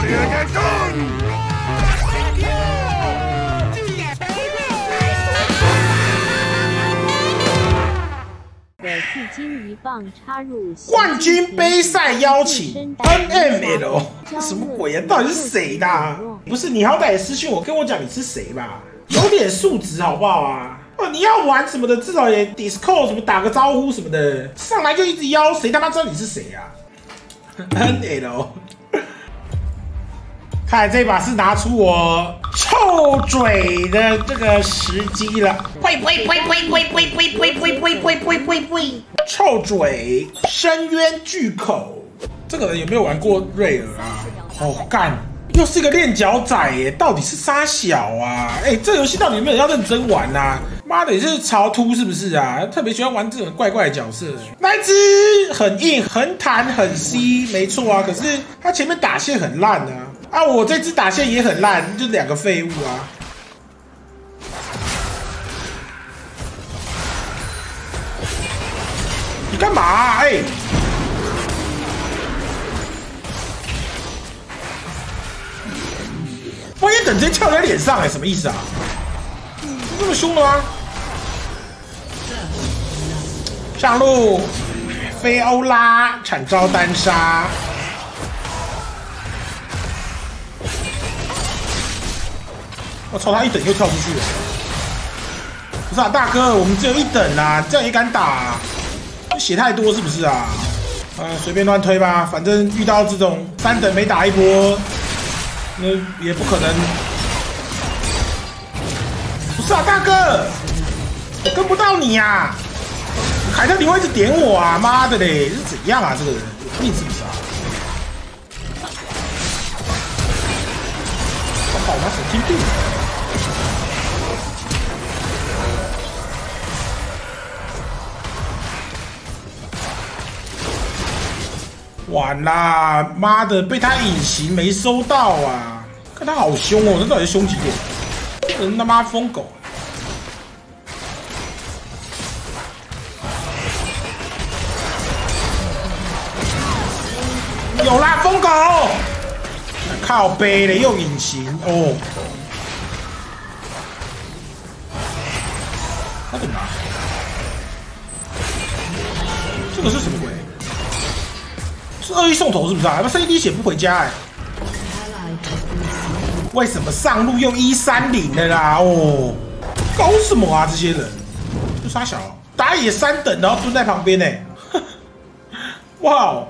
冠军杯赛邀请 NML， 这什么鬼啊？到底是谁的啊？不是你好歹也私讯我，跟我讲你是谁吧，有点素质好不好啊？你要玩什么的，至少也 Discord 什么打个招呼什么的，上来就一直邀，谁他妈知道你是谁啊 ？NL， 看来这把是拿出我臭嘴的这个时机了。臭嘴，深渊巨口，这个人有没有玩过瑞尔啊？哦干！又是一个练脚仔耶，到底是啥小啊？这游戏到底有没有人要认真玩啊？妈的，也是潮秃是不是啊？特别喜欢玩这种怪怪的角色。那一只很硬、很弹、很 C， 没错啊。可是他前面打线很烂啊！我这只打线也很烂，就两个废物啊！你干嘛啊？万一等直接跳在脸上什么意思啊？这么凶的吗？上路，菲欧拉惨遭单杀。我操，他一等又跳出去了。不是啊，大哥，我们只有一等啊，这样也敢打啊？血太多是不是啊？随便乱推吧，反正遇到这种3等没打一波。那也不可能，不是啊，大哥，我跟不到你呀、啊！凯特，你会一直点我啊！妈的嘞，是怎样啊？这个人有病是不是啊？我靠，他神经病！完啦！妈的，被他隐形没收到啊！看他好凶哦，这到底是凶几点？这人他妈疯狗！有啦，疯狗！靠背嘞，又隐形哦！他怎么了？这个是什么鬼？是恶意送头是不是啊？他妈剩一滴血不回家为什么上路用130的啦？哦，搞什么啊？这些人就傻小，打野3等，然后蹲在旁边呢。哇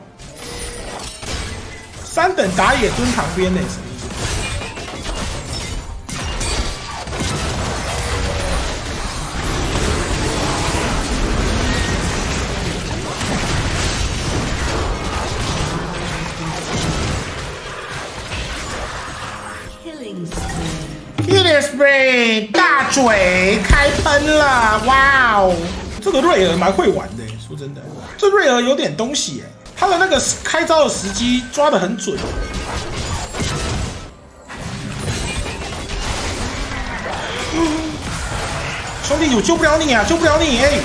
，3等打野蹲旁边呢，什么意思？Killing Spree 大嘴开喷了，哇哦！这个瑞尔蛮会玩的，说真的，这瑞尔有点东西哎，他的那个开招的时机抓得很准。兄弟，我救不了你啊，救不了你哎！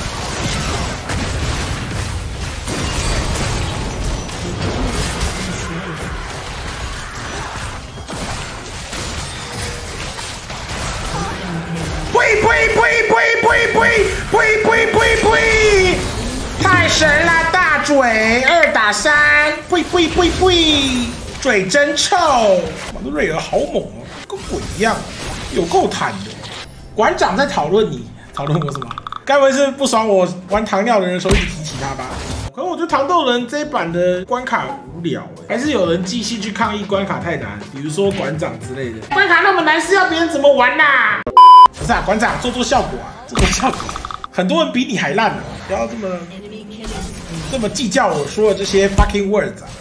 呸！太神了，大嘴2打3，呸！嘴真臭！哇，这瑞尔好猛哦，跟鬼一样，有够坦的。馆长在讨论你，讨论我什么？该不会是不爽我玩糖尿的人的时候一直提起他吧？可是我觉得糖豆人这一版的关卡无聊还是有人继续去抗议关卡太难，比如说馆长之类的。关卡那么难，是要别人怎么玩呐？不是啊，馆长做效果啊，做效果。很多人比你还烂啊，不要这么计较我说的这些 fucking words 啊！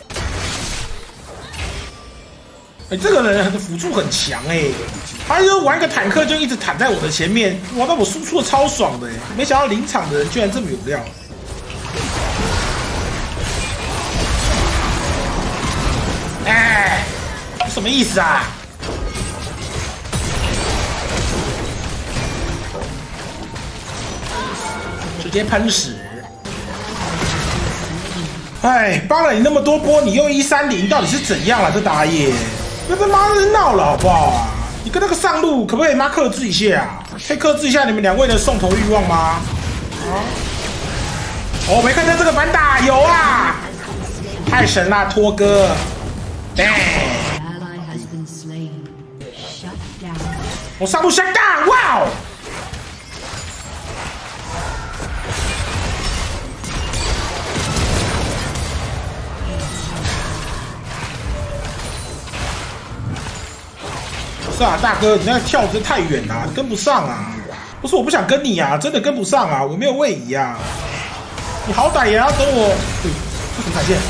这个人的辅助很强他就玩个坦克就一直坦在我的前面，哇，那我输出的超爽的没想到临场的人居然这么有料。什么意思啊？直接喷屎！帮了你那么多波，你用130到底是怎样啊？这打野， 那他妈的闹了好不好啊？你跟那个上路可不可以妈克制一下啊？可以克制一下你们两位的送头欲望吗？啊？哦，没看到这个反打，有啊！太神了，托哥！我上路下大，哇哦！是啊，大哥，你那跳得太远了，跟不上啊！不是我不想跟你啊，真的跟不上啊，我没有位移啊！你好歹也要等我。这什么闪现？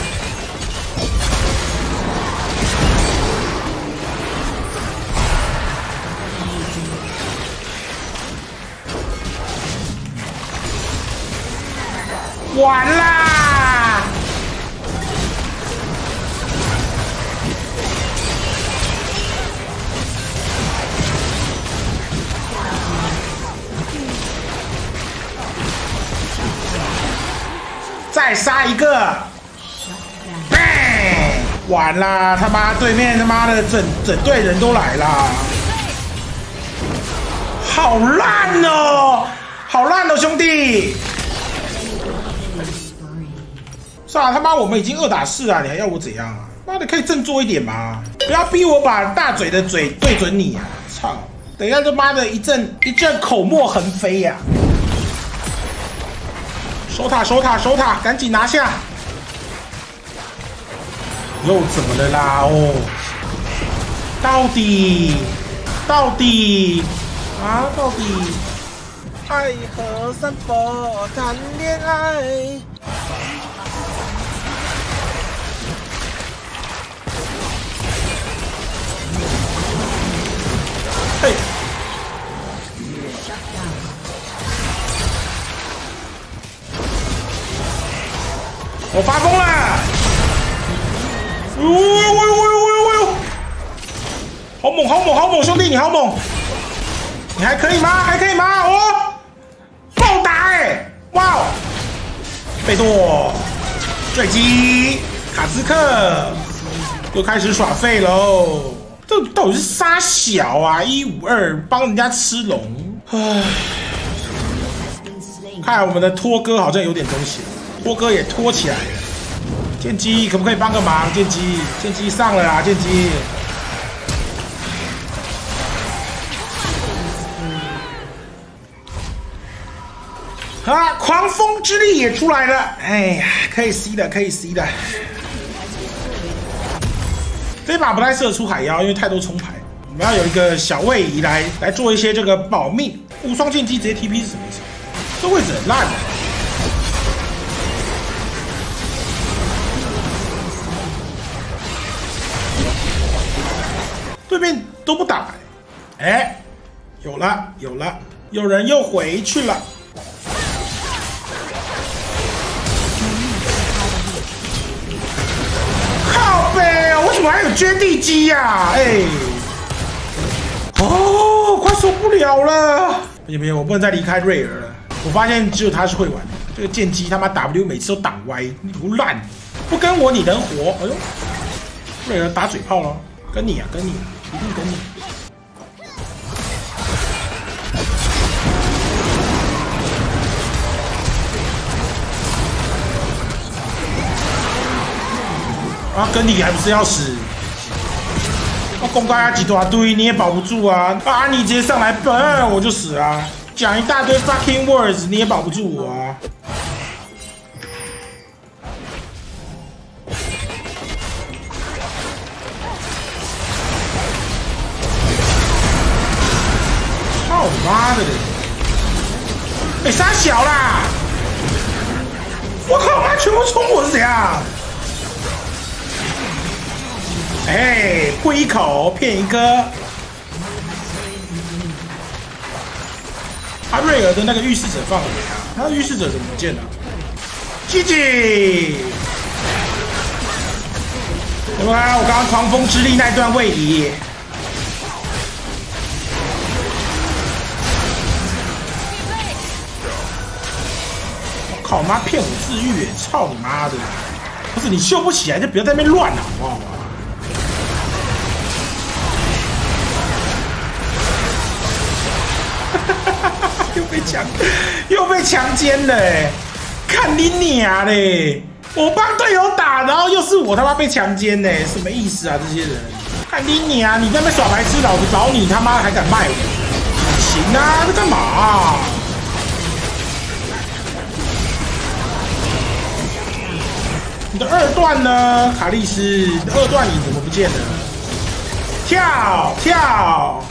完啦！再杀一个！完啦！他妈对面他妈的整队人都来了，好烂哦，好烂哦，兄弟！是啊，他妈我们已经2打4啊，你还要我怎样啊？妈的，可以振作一点吗？不要逼我把大嘴的嘴对准你啊！操！等一下他妈的一阵口沫横飞呀！守塔，守塔，守塔，赶紧拿下！又怎么了啦？哦，到底啊，到底爱和三宝谈恋爱。嘿，我发疯了！呦！好猛，好猛，好猛，兄弟，你好猛！你还可以吗？还可以吗？哦，暴打哎！哇哦！贝多，坠机，卡兹克又开始耍废喽！这到底是杀小啊？152帮人家吃龙，唉！看来我们的托哥好像有点东西，托哥也拖起来了。剑姬可不可以帮个忙？剑姬上了啊！剑姬。啊！狂风之力也出来了，哎呀，可以 C 的，可以 C 的。这把不太适合出海妖，因为太多冲牌。我们要有一个小位移来做一些这个保命。无双剑姬直接 TP 是什么意思？这位置很烂的。对面都不打，哎，有了，有人又回去了。靠北啊！为什么还有绝地机呀？哎，哦，快受不了了！不行，我不能再离开瑞尔了。我发现只有他是会玩的。这个剑姬他妈 W 每次都挡歪，你不烂，不跟我你能活？哎呦，瑞尔打嘴炮了，跟你啊，一定跟你。啊，跟你还不是要死？我公开几大堆你也保不住啊！啊，你直接上来本我就死啊！讲一大堆 fucking words 你也保不住我啊！操你妈的嘞！被杀小啦！我靠，妈全部冲我是怎样？哎，会一口骗一个。他瑞尔的那个御侍者放了没啊？他的御侍者怎么不见了？GG！ 有没有看我刚刚狂风之力那段位移？我靠妈骗我自愈！操你妈的！不是你秀不起来就不要在那边乱了，好不好？ 又被强奸了哎！看你娘嘞！我帮队友打，然后又是我他妈被强奸呢，什么意思啊？这些人，看你娘！你在那边耍白痴，老子找你他妈还敢卖我？行啊，这干嘛啊？你的二段呢，卡莉丝？你的二段你怎么不见了？跳！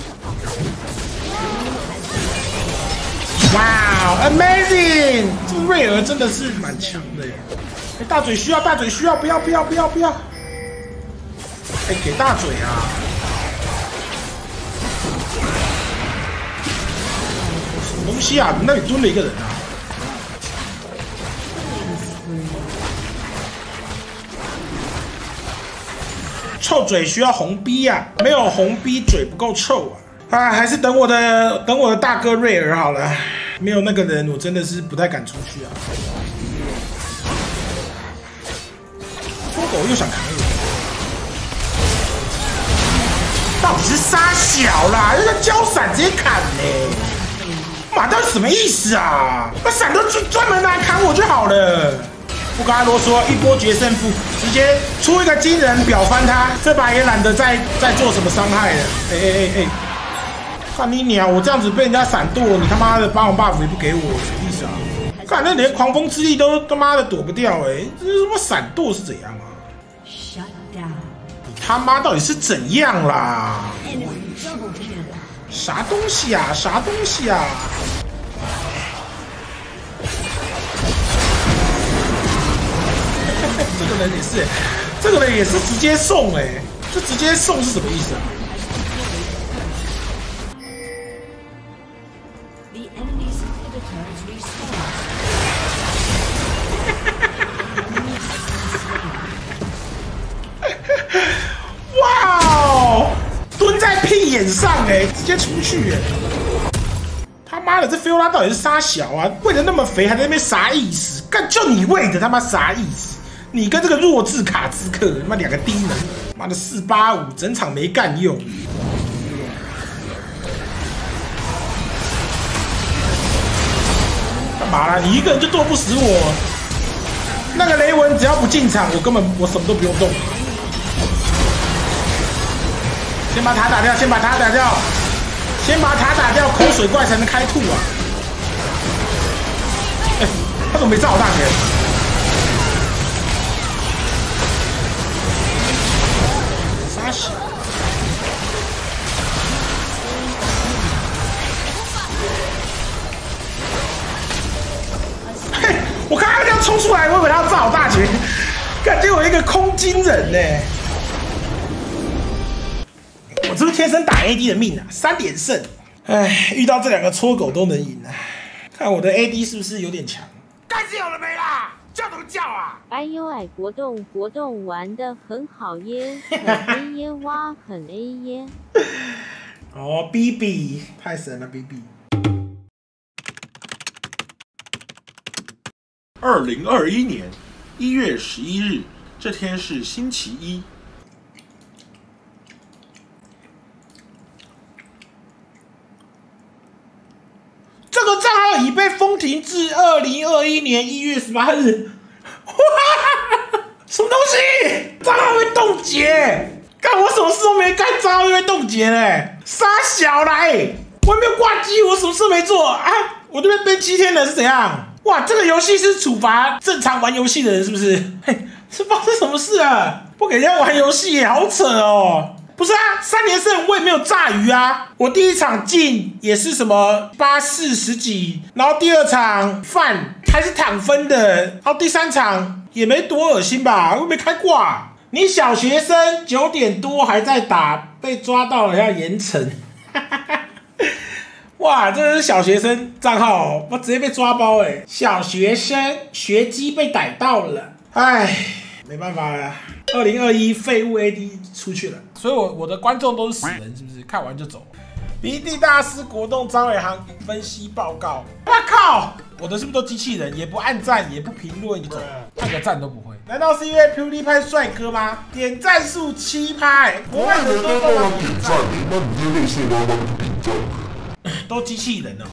哇 ，amazing！ 这个瑞尔真的是蛮强的耶。大嘴需要，不要！哎，给大嘴啊！什么东西啊？那里蹲了一个人啊！臭嘴需要红逼啊，没有红逼嘴不够臭啊！还是等我的大哥瑞尔好了，没有那个人，我真的是不太敢出去啊。疯狗又想砍我，到底是杀小啦？那个交闪直接砍呢？妈，到底什么意思啊？那闪都专门拿来砍我就好了。不跟他啰嗦，一波决胜负，直接出一个惊人表翻他，这把也懒得再做什么伤害了。哎，看你娘！我这样子被人家闪躲，你他妈的霸王 buff 也不给我，什么意思啊？看那连狂风之力都他妈的躲不掉哎，这是什么闪躲是怎样啊？你他妈到底是怎样啦？啥东西啊？这个人也是直接送哎，这直接送是什么意思啊？哇哦，蹲在屁眼上哎，直接出去哎！他妈的，这菲欧拉到底是杀小啊？喂的那么肥，还在那边啥意思？干就你喂的他妈啥意思？你跟这个弱智卡兹克，他妈两个低能，妈的485，整场没干用。干嘛啦？你一个人就剁不死我。那个雷文只要不进场，我什么都不用动。先把塔打掉，口水怪才能开吐啊！哎，他怎么没炸我大姐？傻小！嘿，我看他这样冲出来，我以为他要炸我大姐，感觉我一个空军人呢。我这是天生打 AD 的命啊，3连胜。哎，遇到这两个搓狗都能赢啊！看我的 AD 是不是有点强？该是有了没啦？叫怎么叫啊？ 哎呦哎，国栋玩得很好耶，很 A 耶哇，很 A 耶。 哦 ，BB 太神了 ，BB。 2021年1月11日，这天是星期一。 这个账号已被封停至2021年1月18日。哇！什么东西？账号被冻结？干我什么事都没干，账号就被冻结嘞！傻小啦！我也没有挂机，我什么事没做啊？我这边被7天了是怎样？哇，这个游戏是处罚正常玩游戏的人是不是？嘿，是发生什么事啊？不给人家玩游戏耶，好扯哦！不是啊，3连胜我也没有炸鱼啊！我第一场进也是什么84十几，然后第2场饭还是躺分的，然后第3场也没多恶心吧？我没开挂。你小学生9点多还在打，被抓到了要严惩。哇，这是小学生账号哦，我直接被抓包哎！小学生学鸡被逮到了，哎，没办法了。2021废物 AD 出去了，所以我的观众都是死人，是不是？看完就走。BD 大师国栋张伟航分析报告。我靠，我的是不是都机器人？也不按赞，也不评论就走，按个赞都不会。难道是因为 PewDiePie 帅哥吗？点赞数7%，国外很多都帮我点赞， 那你就类似帮忙点赞。 都机器人哦。